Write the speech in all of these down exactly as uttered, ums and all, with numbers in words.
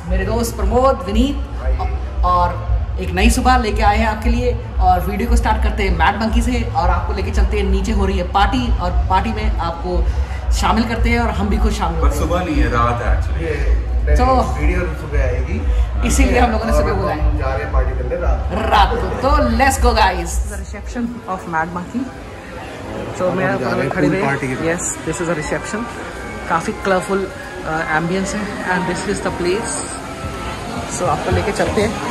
मेरे दोस्त प्रमोद, विनीत और एक नई सुबह लेके आए हैं आपके लिए। और वीडियो को स्टार्ट करते हैं मैड मंकी से और आपको लेके चलते हैं। नीचे हो रही है पार्टी और पार्टी में आपको शामिल करते हैं और हम भी खुद शामिल होते हैं। सुबह नहीं है, रात है एक्चुअली। तो वीडियो सुबह आएगी, इसीलिए हम लोगों ने सुबह बुलाया जा रहे हैं पार्टी करने रात रात को। तो let's go guys. Reception of mad monkey. तो मैं खड़े हुए, yes this is a reception. काफ़ी कलरफुल एम्बियंस है and this is the place. So आपको लेके चलते हैं।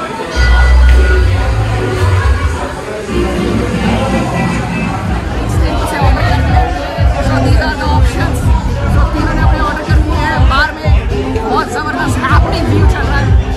So these are the options. So तीनों ने अपने ऑर्डर कर दिए हैं। बाहर में बहुत ज़बरदस्त हैपनिंग व्यू चल रहा है।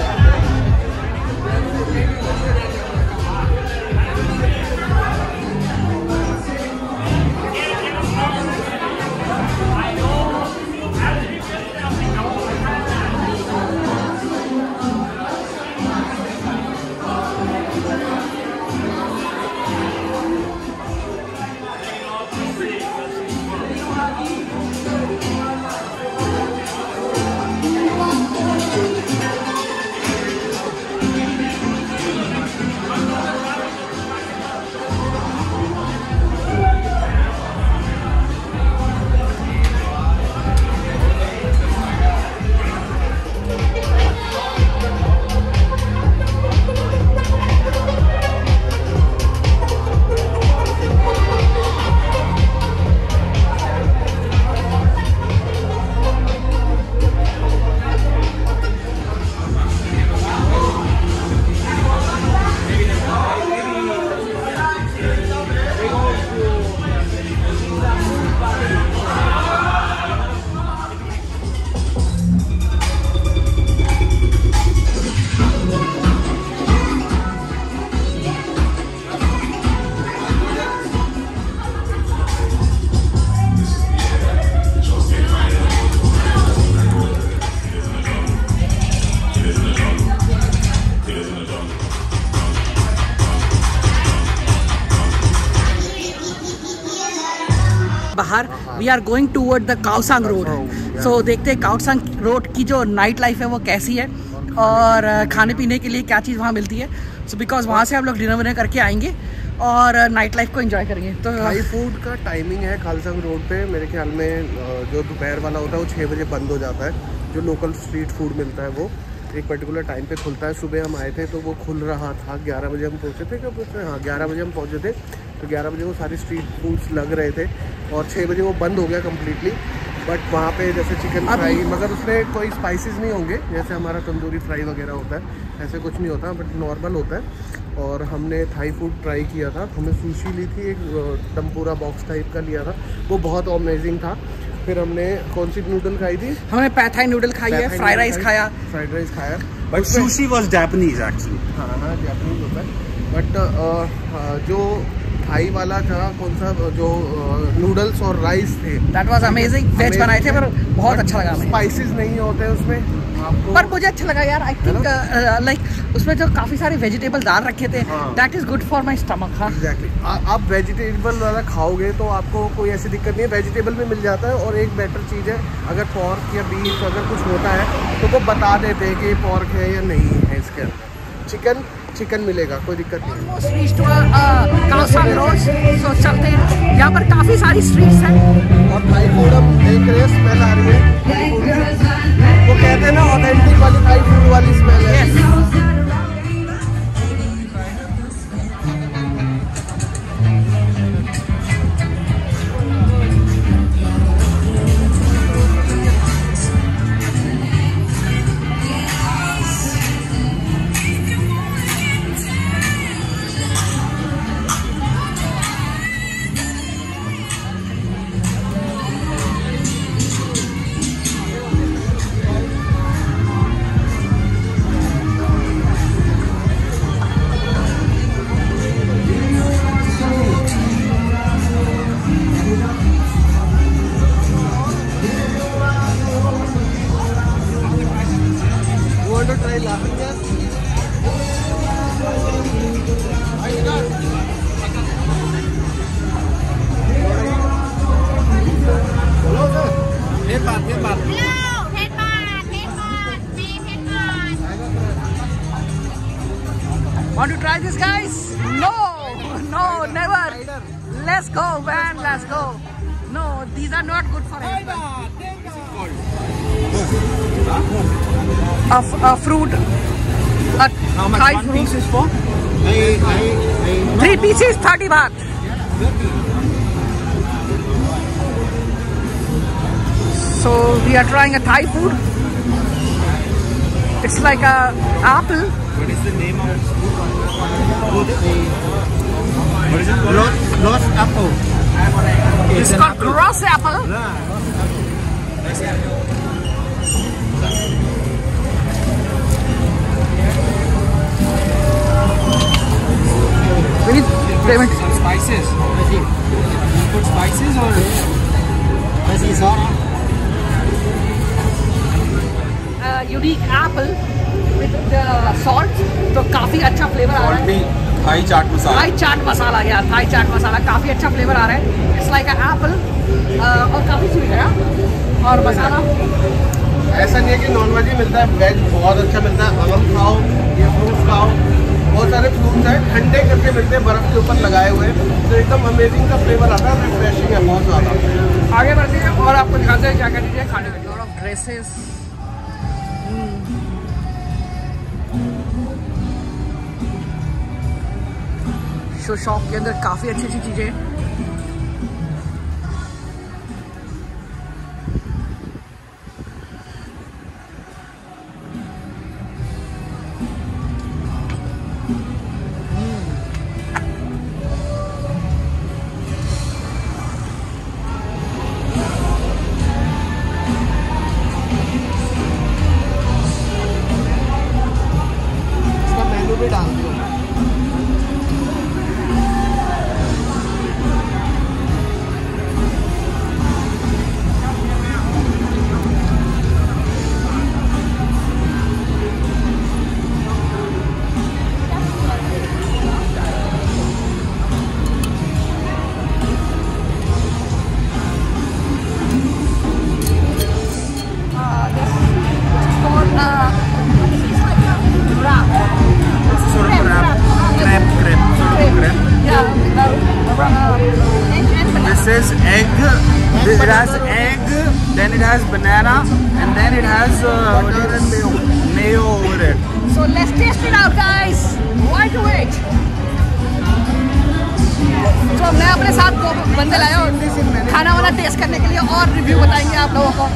बाहर we are going toward the Khaosan road. सो देखते हैं काओसांग रोड की जो नाइट लाइफ है वो कैसी है और खाने पीने के लिए क्या चीज़ वहाँ मिलती है। सो बिकॉज वहाँ से हम लोग डिनर विनर करके आएंगे और नाइट लाइफ को एंजॉय करेंगे। तो थाई फूड का टाइमिंग है खालसांग रोड पे, मेरे ख्याल में जो दोपहर वाला होता है वो छः बजे बंद हो जाता है। जो लोकल स्ट्रीट फूड मिलता है वो एक पर्टिकुलर टाइम पे खुलता है। सुबह हम आए थे तो वो खुल रहा था, ग्यारह बजे हम पहुँचे थे। कब पहुँचे? हाँ ग्यारह बजे हम पहुँचे थे। तो ग्यारह बजे वो सारे स्ट्रीट फूड्स लग रहे थे और छः बजे वो बंद हो गया कम्प्लीटली। बट वहाँ पे जैसे चिकन फ्राई, मगर उसमें कोई स्पाइसेस नहीं होंगे जैसे हमारा तंदूरी फ्राई वगैरह होता है, ऐसे कुछ नहीं होता, बट नॉर्मल होता है। और हमने थाई फूड ट्राई किया था। हमने सुशी ली थी, एक टम्पूरा बॉक्स टाइप का लिया था, वो बहुत अमेजिंग था। फिर हमने कौन सी नूडल खाई थी? हमने पैथाई नूडल खाई है, फ्राइड राइस खाया फ्राइड राइस खाया but sushi was Japanese actually. हाँ हाँ जापानीज होता है। बट जो थाई वाला था कौन सा, जो नूडल्स और राइस थे, दैट वाज अमेजिंग। वेज बनाए थे पर बहुत अच्छा लगा। स्पाइसेस नहीं होते उसमें आपको, पर मुझे अच्छा लगा यार। आई थिंक लाइक उसमें जो काफ़ी सारे वेजिटेबल दाल रखे थे, that is good for my stomach. हाँ एग्जैक्टली। आप वेजिटेबल वाला खाओगे तो आपको कोई ऐसी दिक्कत नहीं है, वेजिटेबल भी मिल जाता है। और एक बेटर चीज़ है, अगर पॉर्क या बीफ अगर कुछ होता है तो वो बता देते हैं कि पॉर्क है या नहीं है इसके अंदर। चिकन चिकन मिलेगा, कोई दिक्कत नहीं। काओसांग रोड सो चलते हैं। यहाँ पर काफ़ी सारी स्ट्रीट्स हैं और थाई फूड हम देख रहे हैं, स्मेल आ रही है। वो कहते हैं ना ऑथेंटिक वाली थाई फूड वाली स्मेल है। Want to try this, guys? No, no, never. Let's go, man. Let's go. No, these are not good for health. A, a fruit. A How much Thai one fruit. piece is for? I, I, I Three pieces, thirty baht. So we are trying a Thai food. It's like a apple. What is the name of it? What is it called? Lost, lost apple. It's called gross apple. We need payment. Some spices. You put spices or? Uh, unique apple with the salt. तो काफी अच्छा flavour आ रहा है. Thai chaat masala. Thai chaat masala यार, Thai chaat मसाला काफी अच्छा flavour आ रहा है. इट्स लाइक अ एप्पल और काफी स्वीट है. और मसाला ऐसा नहीं है कि नॉन वेज ही मिलता है, वेज बहुत अच्छा मिलता है. आम खाओ, ये फ्रूट्स खाओ, बहुत सारे फ्रूट्स हैं ठंडे करके मिलते हैं बर्फ के ऊपर लगाए हुए, तो एकदम अमेजिंग का फ्लेवर आता है, रिफ्रेशिंग है बहुत ज़्यादा. आगे बढ़ते हैं और आपको दिखाते हैं क्या क्या चीज़ें खाने में. और ड्रेसेस शो शॉप के अंदर काफ़ी अच्छी अच्छी चीज़ें हैं. इसका मेनू भी डाल दिया. This is egg. It has egg. Then it has banana, and then it has uh, Butter and mayo. mayo over it. So let's taste it out, guys. Why to wait? तो मैं अपने साथ दो बंदे लाया हूँ खाना वाना टेस्ट करने के लिए और रिव्यू बताएंगे आप लोगों को.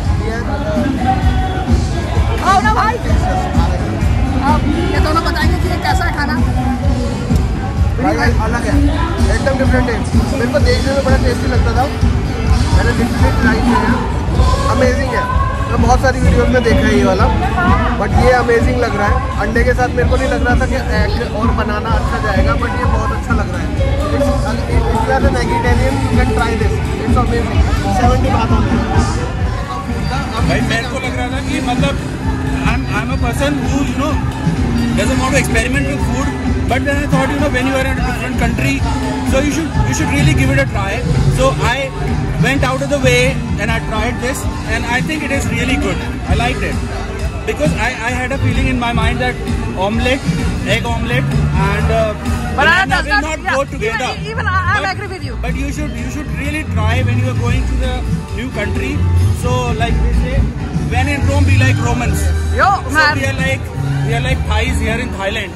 आओ ना भाई, अब ये दोनों बताएंगे कि ये कैसा है खाना. भाई भाई अलग है, एकदम डिफरेंट है. मेरे को देखने में बड़ा टेस्टी लगता था, मैंने लिटरली ट्राई किया है, अमेजिंग है. मैं बहुत सारी वीडियोस में देखा है ये वाला, बट ये अमेजिंग लग रहा है. अंडे के साथ मेरे को नहीं लग रहा था कि एग और बनाना अच्छा जाएगा, बट ये बहुत अच्छा लग रहा है. It's an vegetarian, you can try this, it's amazing. Seventy बात हो गई. भाई मेरे को लग रहा था कि मतलब I'm I'm a person who you know doesn't want to experiment with food, but then I thought you know when you are in a different country, so you should you should really give it a try. So I went out of the way and I tried this, and I think it is really good. I liked it because I I had a feeling in my mind that omelette, egg omelette, and uh, Banana banana does will not- not yeah, go together. even- even I- I But- agree with you. But you should you should really try when you are going to the new country. So like they say, when in Rome, be like Romans. Yo, So man. we are like we are like Thais here in Thailand.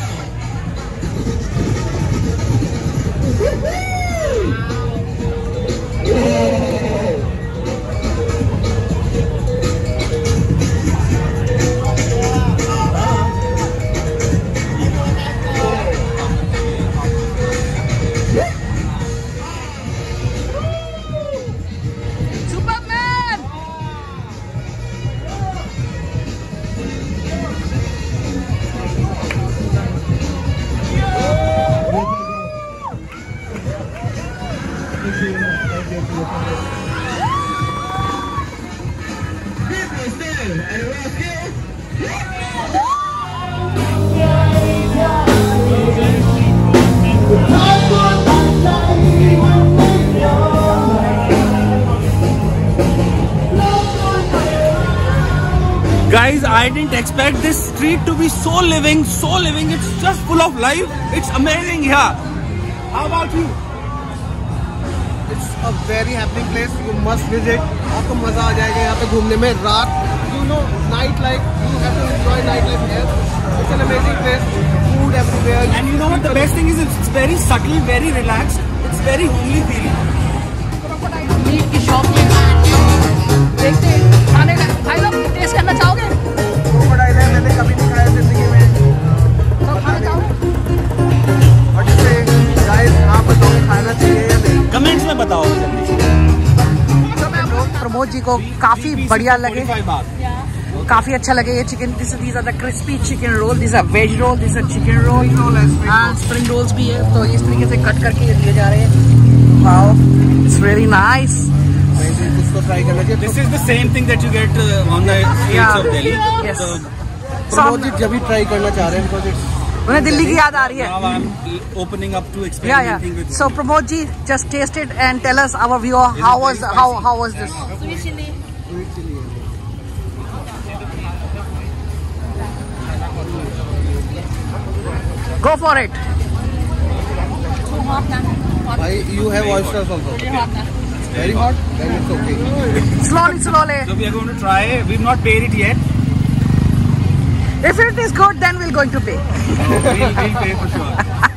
Superman. Thank you. I didn't expect this street to be so living, so living. It's just full of life. It's amazing here. How about you? It's a very happy place. You must visit. आपको मजा आ जाएगा यहाँ पे घूमने में. रात, you know, night life. You have to enjoy night life here. It's an amazing place. Food everywhere. And you know what? The best thing is it's very subtle, very relaxed. It's very homely feeling. Meat की shop में देखते हैं खाने का. भाई लोग test करना चाहोगे? क्रोकोडाइल है, मैंने कभी नहीं खाया जिंदगी में. तो खाना चाहोगे? और जिससे गाइस आप बताओ खाना चाहिए या नहीं? कमेंट्स में बताओ जल्दी. प्रमोद जी को काफी बढ़िया लगे, काफी अच्छा लगे ये chicken. This these are the crispy chicken roll, this are veg roll, this are chicken roll and spring rolls भी है. तो इस तरीके से कट करके ये दिए जा रहे हैं. Wow, it's very nice. इसको ट्राई करना चाहिए. This is the same thing that you get uh, on the streets Yeah. of Delhi. Yes. So Pramod ji जब भी ट्राई करना चाह रहे हैं because it's उन्हें दिल्ली की याद आ रही है. now I'm opening up to Yeah, experimenting yeah. with. So Pramod ji, just taste it and tell us our view. How was how how was this? Sweet chili. sweet chili है. Go for it. Too hot now. Hot. भाई you have oysters also. Very hot now. Very hot. Then it's okay. Slowly, slowly. So we are going to try. We've not paid it yet. If it is good, then we're going to pay. We'll, we'll pay for sure.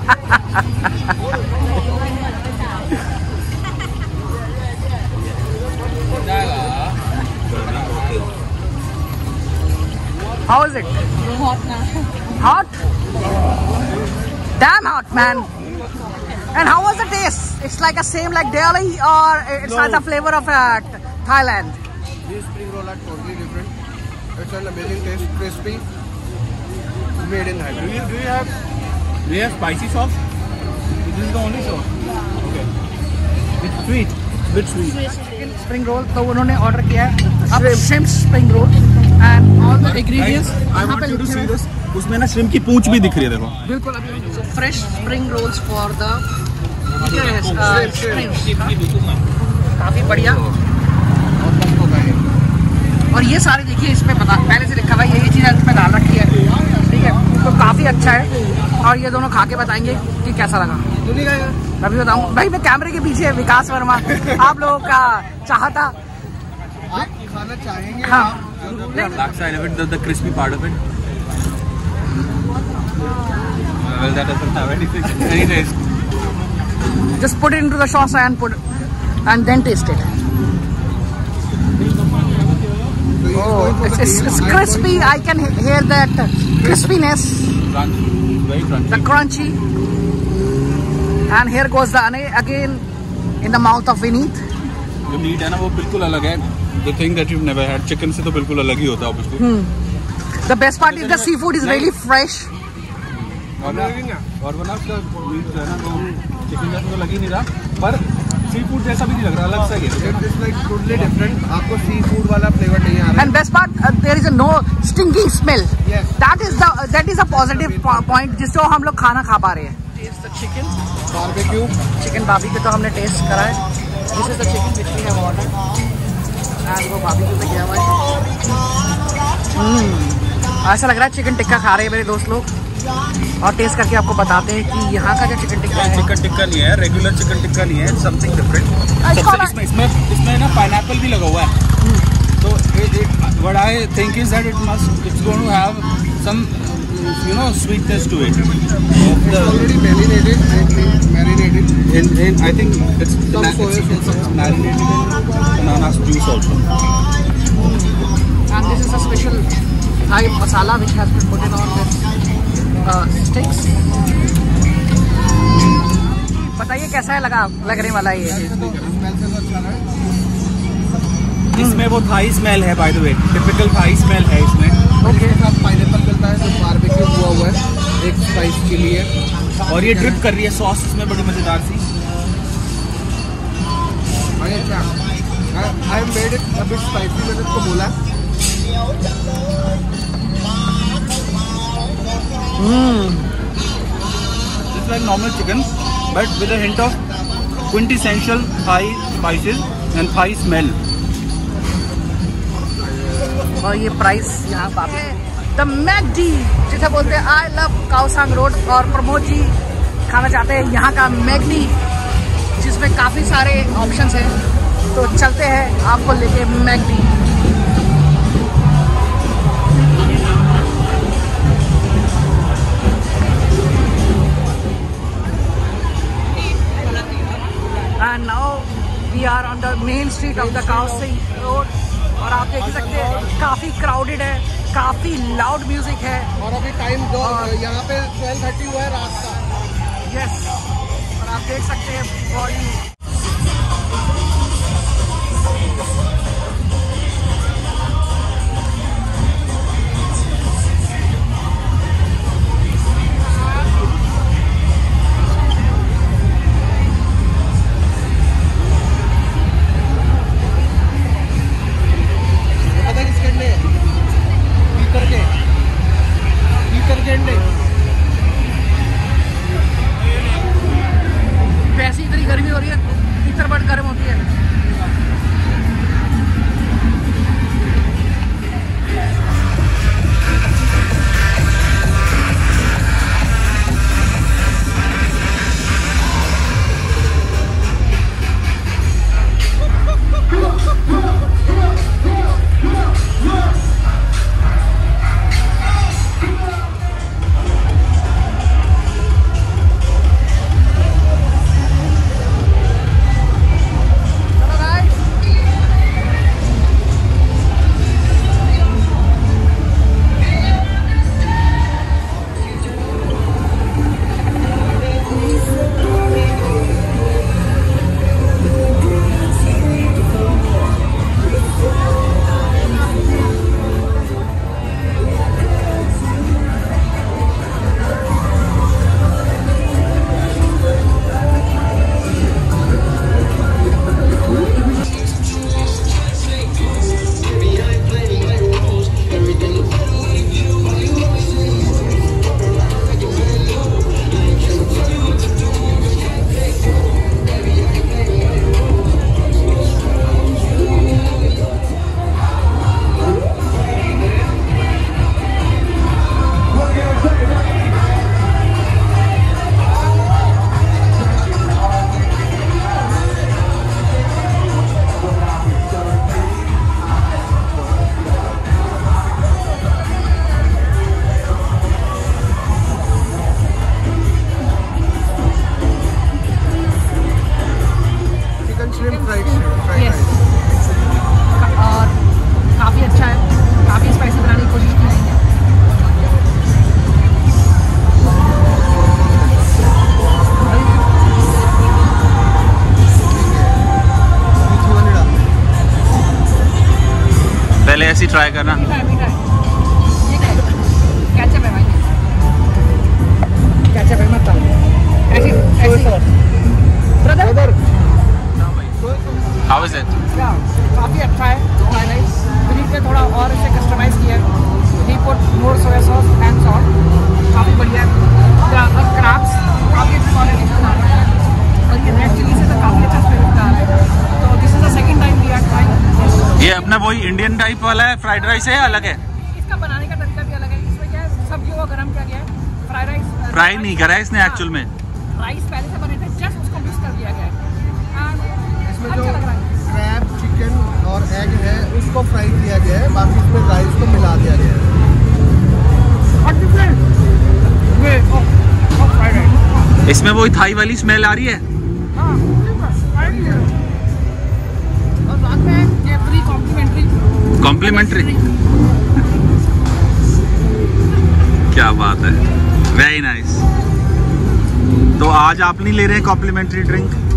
How is it? Too hot now. Hot? Damn hot, man. And how was the taste? It's like a same like Delhi, or it's like the flavor of uh, Thailand? These spring roll are totally different. It's an amazing taste, crispy, made in Do Thailand. you, do you have do you have spicy sauce? This is the only sauce. Okay. It's sweet. Bit sweet. Spring roll. तो उन्होंने order किया है अब shrimp spring roll and all the ingredients. I यहाँ want पे you to लिखे see हैं. this. उसमें ना shrimp की पूंछ भी दिख रही है देखो. बिल्कुल अभी so fresh spring rolls for the yes, uh, shrimp. काफी बढ़िया. और ये सारी देखिए इसमें बता पहले से लिखा हुआ है ये ये चीज़ इसमें डाल रखी है. ठीक है, तो काफ़ी अच्छा है. और ये दोनों खा के बताएंगे कि कैसा लगा. मैं भी बताऊँ भाई. मैं कैमरे के पीछे है विकास वर्मा, आप लोगों का चाहता. आप खाना चाहेंगे? हाँ. Laksa, I love it. The, the crispy part of it. Well, that doesn't have anything. Any taste. Just put it into the sauce and put and then taste it. Oh, it's, it's, it's crispy. I can hear that crispiness, Crunchy. Very crunchy. the crunchy. And here goes the ane again in the mouth of Vineet. जो meat है ना वो बिल्कुल अलग है. The thing that you've never had. Chicken से तो बिल्कुल अलग ही होता है obviously. Hmm. The best part is the seafood is really fresh. और ना और वो ना उसका मीट जो है ना वो चिकन जैसा तो लग ही नहीं रहा पर सी फूड जैसा भी नहीं लग रहा. अलग सा ही है. It's like totally different. आपको सी फूड वाला फ्लेवर नहीं आ रहा. And best part, uh, there is a no stinking smell. Yes. That is the uh, that is a positive po- point जिससे हम लोग खाना खा पा रहे हैं. Taste the chicken. Barbecue. Chicken barbecue तो हमने टेस्ट करा है. This is the chicken which we have ordered and वो बारबेक्यू पे गया हुआ है. हम्म, ऐसा लग रहा है चिकन टिक्का खा रहे हैं मेरे दोस्त लोग. और टेस्ट करके आपको बताते हैं कि यहाँ का जो चिकन टिक्का है. चिकन टिक्का नहीं है. रेगुलर चिकन टिक्का नहीं है. Something different. called- इसमें इसमें इसमें ना पाइनएप्पल भी लगा हुआ है. तो what I think is that it must it's going to have some you know sweetness to it. It's already marinated. Marinated. In, in I think it's, Some it's, soya it's, sauce. it's marinated in bananas juice also. And this is a special Thai masala which has been put in on this uh, sticks. बताइए कैसा है लगा लगने वाला ये. इसमें वो Thai smell है by the way. Typical Thai smell है इसमें. ओके. साथ पाइनएप्पल मिलता है जो बारबेक्यू हुआ हुआ है. एक स्पाइस चिली है और ये ड्रिप कर रही है सॉस इसमें बड़ी मजेदार सी. भाई अच्छा. I made it a bit spicy. मैंने इसको बोला. It's like normal chicken but with a hint of quintessential Thai spices and Thai smell. और ये प्राइस यहाँ काफी द मैकडी जिसे बोलते हैं आई लव काओसांग रोड, और प्रमोद जी खाना चाहते हैं यहाँ का मैकडी जिसमें काफी सारे ऑप्शंस हैं। तो चलते हैं आपको लेके McD. And now we are on the main street of the Kaohsiung Road, और आप देख सकते हैं काफी क्राउडेड है, काफी लाउड म्यूजिक है। और अभी टाइम जो यहाँ पे ट्वेल्व थर्टी हुआ है रात का। यस, और आप देख सकते हैं बॉडी वैसे इतनी गर्मी हो रही है, इतर बड़ गर्म होती है। पहले ऐसी ट्राई करना। कैचअप है भाई, कैचअप है मत ऐसी ऐसी ब्रदर। How is it? काफी अच्छा है, ब्रीफ में थोड़ा और इसे कस्टमाइज किया है। He put more soya sauce and salt, काफी बढ़िया है। क्रैब्स काफी अच्छी क्वालिटी का आ रहा है, और ये रेड चिली से तो काफी अच्छा फ्लेवर का आ रहा है। तो this is the second time we are trying. ये अपना वही इंडियन टाइप वाला है, फ्राइड राइस है, अलग है? इसका बनाने का तरीका भी अलग है। इसमें क्या है, सब्जियों को गर्म किया गया है, फ्राइड राइस फ्राई नहीं करा है इसने एक्चुअल में, राइस पहले से बने थे, जस्ट उसको मिक्स कर दिया गया है। इसमें जो क्रैब, चिकन और एग है उसको फ्राई किया गया है, बाकी इसमें राइस को मिला दिया गया है। इसमें वही थाई वाली स्मेल आ रही है। और बाद में ये फ्री कॉम्प्लीमेंट्री कॉम्प्लीमेंट्री क्या बात है, वेरी नाइस। तो आज आप नहीं ले रहे हैं कॉम्प्लीमेंट्री ड्रिंक?